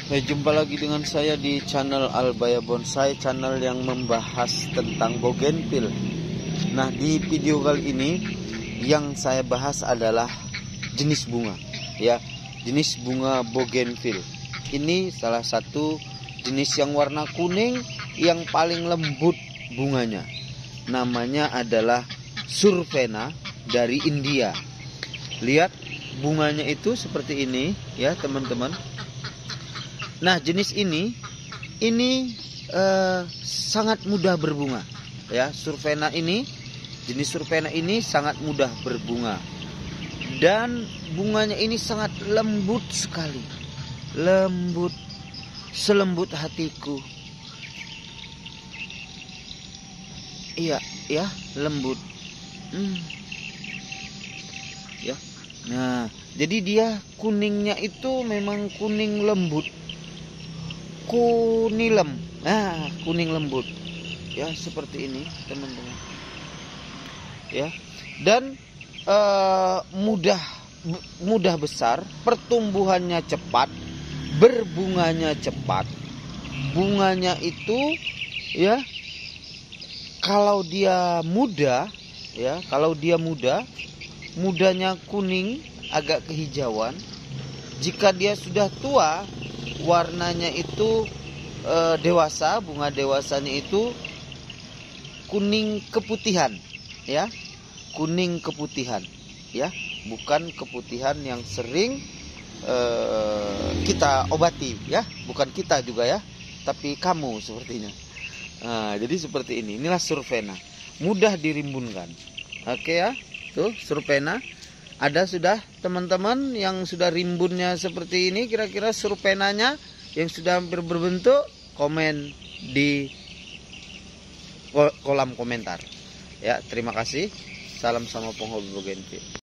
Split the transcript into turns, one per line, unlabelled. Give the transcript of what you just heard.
Jumpa lagi dengan saya di channel Albaya Bonsai, channel yang membahas tentang bougainville. Nah, di video kali ini yang saya bahas adalah jenis bunga, ya, jenis bunga bougainville. Ini salah satu jenis yang warna kuning yang paling lembut bunganya. Namanya adalah Survena dari India. Lihat bunganya itu seperti ini, ya teman-teman. Nah, jenis ini sangat mudah berbunga, ya. Survena ini, jenis Survena ini sangat mudah berbunga dan bunganya ini sangat lembut sekali, lembut, selembut hatiku. Iya, ya, lembut. Ya. Nah, jadi dia kuningnya itu memang kuning lembut. Kunilem. Nah, kuning lembut. Ya, seperti ini, teman-teman. Ya. Dan mudah besar, pertumbuhannya cepat, berbunganya cepat. Bunganya itu, ya, kalau dia muda, ya, kalau dia muda, mudanya kuning agak kehijauan. Jika dia sudah tua, warnanya itu dewasa, bunga dewasanya itu kuning keputihan, ya, kuning keputihan, ya, bukan keputihan yang sering kita obati, ya, bukan kita juga, ya, tapi kamu sepertinya. Nah, jadi seperti ini. Inilah Survena, mudah dirimbunkan. Oke, ya, tuh Survena. Ada sudah teman-teman yang sudah rimbunnya seperti ini, kira-kira Survenanya yang sudah hampir berbentuk, komen di kolom komentar. Ya, terima kasih. Salam sama penghobi bougainville.